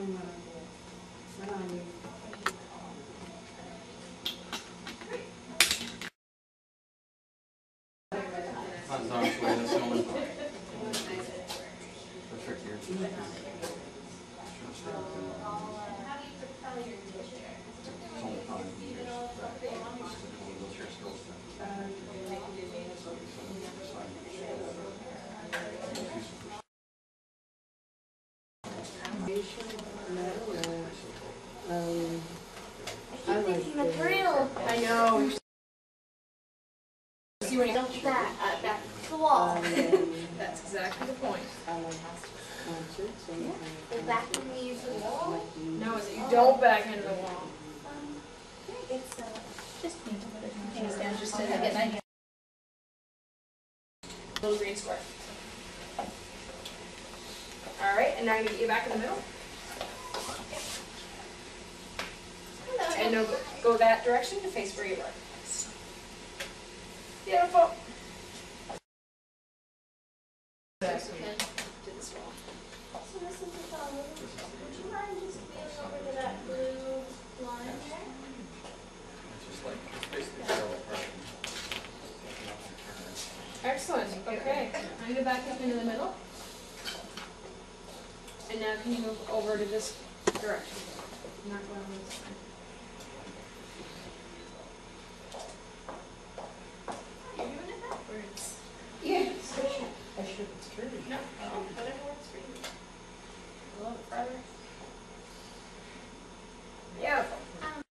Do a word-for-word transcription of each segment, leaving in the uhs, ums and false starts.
Um, I keep thinking the thrill. I know. See when you dump that uh, back to the wall. um, That's exactly the point. concerts and Yeah. Go back and we use the wall. No, is that you don't back into the wall. Um, it's uh, just me. Hands down just to get my hand. Little green square. All right, and now I'm gonna get you back in the middle. And no, go that direction to face where you were. Beautiful. So this is the color. Would you mind just being over to that blue line there? Excellent. Okay. I'm gonna back up into the middle. And now can you move over to this direction? Not going on this side. You're doing it backwards. Yes. I should, it's true. No. Oh, whatever works for you. A little bit farther. Beautiful. Um,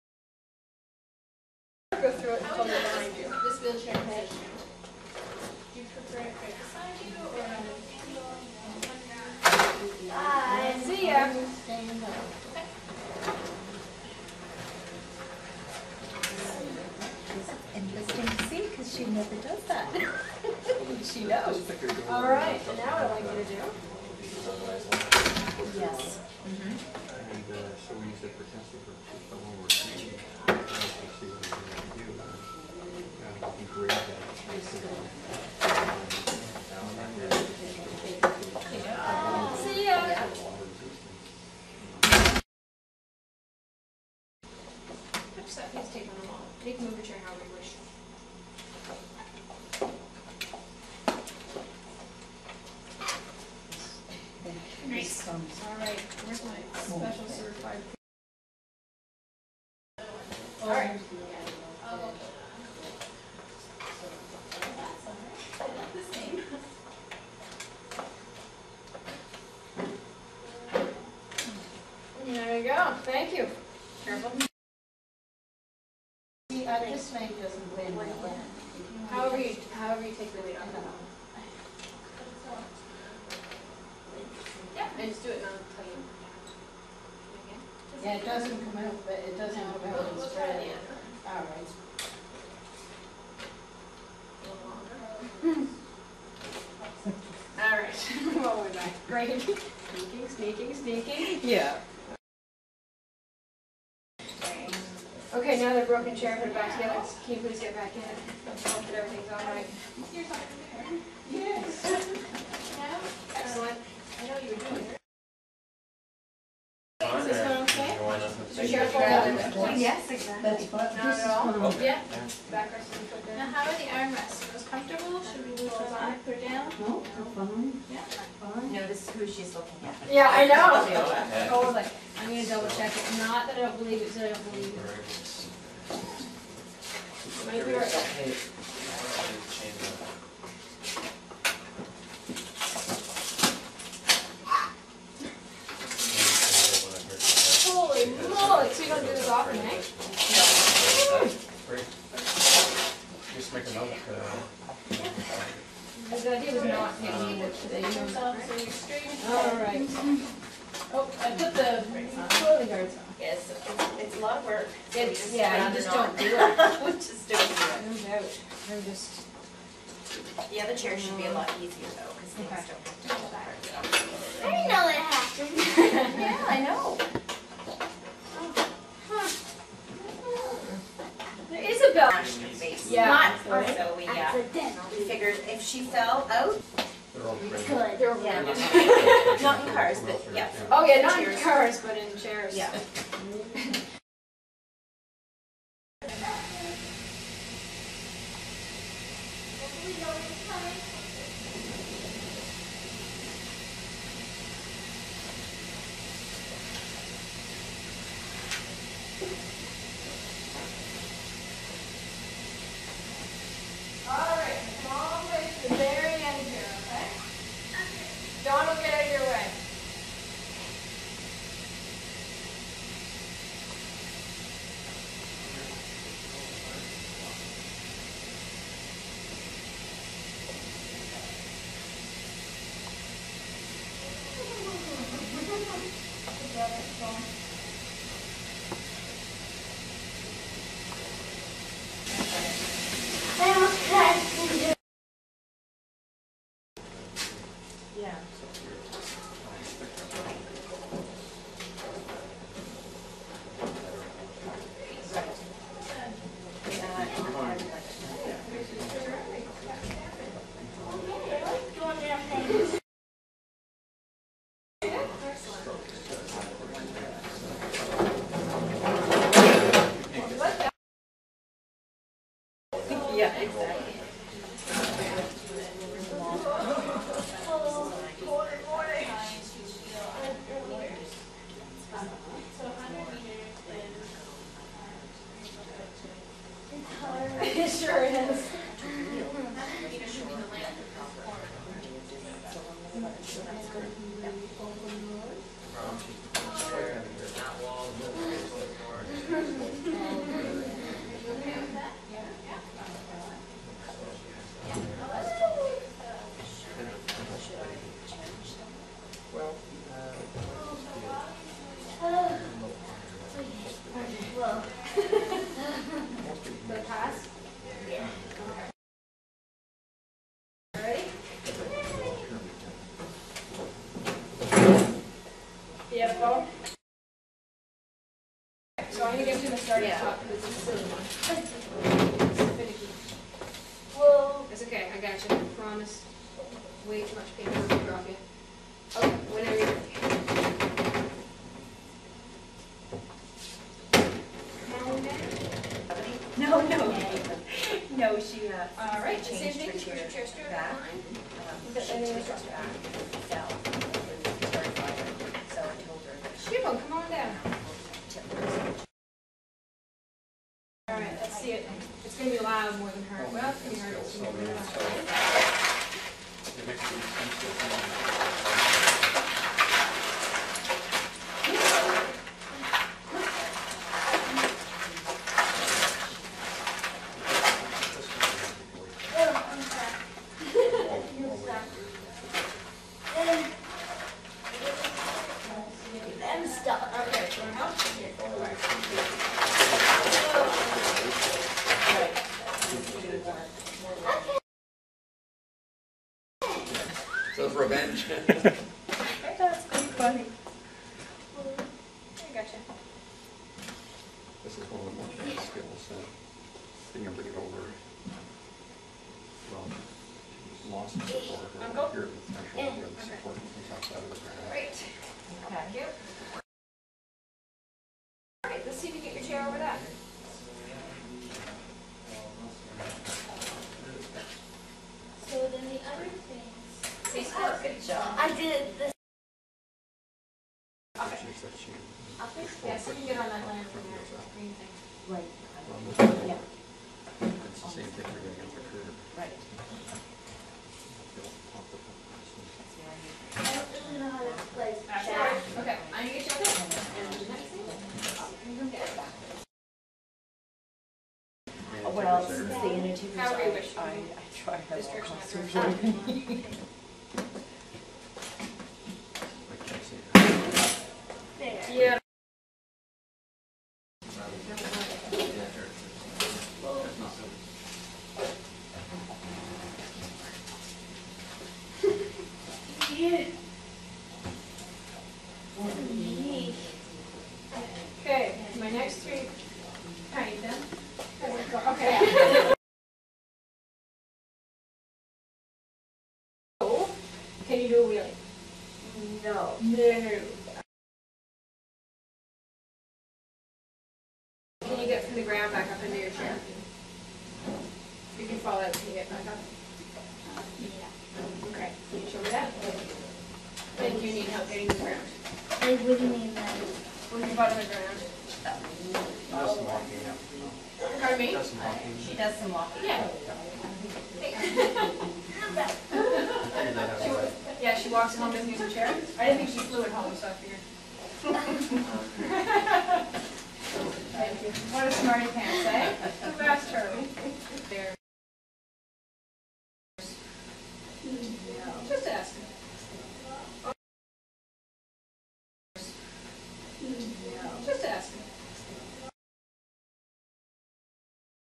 Go through it How until would they're you behind you. like this wheelchair position? Do you prefer it right beside you or on an angle? Bye. See ya. Stand up. Interesting to see because she never does that. She knows. All right. And now what I'd like you to do. Yes. And uh, so we use it for testing purposes, but when we're training, we actually see what we're going to do. And we can grade that. See ya. Touch that piece, take on them all. You can move your chair however you wish. Nice. All right. Where's my special certified? All right. There you go. Thank you. Careful. See, uh, this maybe doesn't blend well. However you, however you take the weight off. Yeah, and just do it and I'll tell you. Yeah, it doesn't come out, but it doesn't come out We'll, and we'll try it spread. again. All right. All right. All the way back. Great. Sneaking, sneaking, sneaking. Yeah. Okay, now they're broken chair, put it back together. Can you please get back in it? Hope that everything's all right. Yes. Excellent. I know you were doing it. Is this going okay? Be careful. Yes, exactly. That's what Not this at is all? for. Yeah. Back rest and foot Now, down. how are the armrests? Are those comfortable? Should we move those on, put it down? No, they're fine. Yeah. Fine. Notice who she's looking at. Yeah, I know. Totally. I'm gonna double check it. Not that I don't believe it, so I don't believe it. Might be right. Holy moly, so you don't do this often, eh? Just make a note. Uh, The idea was not getting you work today, you know that, So right? you're straight. Alright. Oh, I put the clothing guards on. Yes, it's, it's a lot of work. It's, yeah, you just don't do it. We just don't do it. No doubt. I'm just, The other chair should be a lot easier though, because things Okay. don't have to go back. I didn't know that happened. Yeah, I know. there is a bell. Smashed her face. Yeah. Not, Right. so we, uh, Accidental. we figured if she fell out, They're all Good, credit. They're over yeah. there. Not in cars, but yeah. Oh, yeah, not in Chairs. cars, but in chairs. Yeah. Alright, come all the way to the very end here, okay? Dawn will get out of your way. Yeah. Yeah, exactly. It sure is. Well, Well, The pass? Ready? Yeah, phone. So I'm gonna get to the starting Yeah. spot because it's a silly one. It's finicky. well, It's okay, I got you, I promise. Way too much paper to drop you. Okay, whenever you're ready. No, no. No, she, uh. All right, the same changed thing, her just push your chair chair straight back. up line. Um, But she then took you it back, fell, and started firing. So I told her that she Shibbo, come on down. tip her. All right, let's see it. It's gonna be loud more than heard. Well, it's gonna be heard, it's gonna be loud. it makes sense that oh, I'm stuck. You're stuck. Then- I'm stuck. Okay, so help? So for revenge. That's quite funny. I gotcha. This is one of the more fun skills, uh, being able to get over, well, losses before her, Uncle? here, the threshold, where the support comes outside of the ground. Great. Thank you. All right, let's see if you get your chair over that. So then the other things, Face forward. Good job. I did this. Okay. She said she- Yes, you can get on that line from there, so it's green thing. Right. well, Yeah, It's the same thing for getting up the curb. right. They'll pop the pump. I don't really know how to play That's all that. right. Okay, I'm gonna get you up there. And the next thing. You can get it back. And Well, it's since there. the initiatives, However you I, wish. I, I try to have This all direction, that costumes. direction. I can't see it. There. Yeah. That's not good. Yeah. Okay, my next three, kind then. Okay. So, can you get from the ground back up into your chair? If you fall out, can you get back up? Okay, can you show me that? Then you need help getting to the ground. Like, what do you mean then? With your butt on the ground. Does some walking, yeah. Pardon me? Does some walking. She does some walking. Yeah. Yeah. She, wa- yeah, she walks home, doesn't use her chair. I didn't think she flew at home, so I figured. Thank you. What a smarty pants, eh?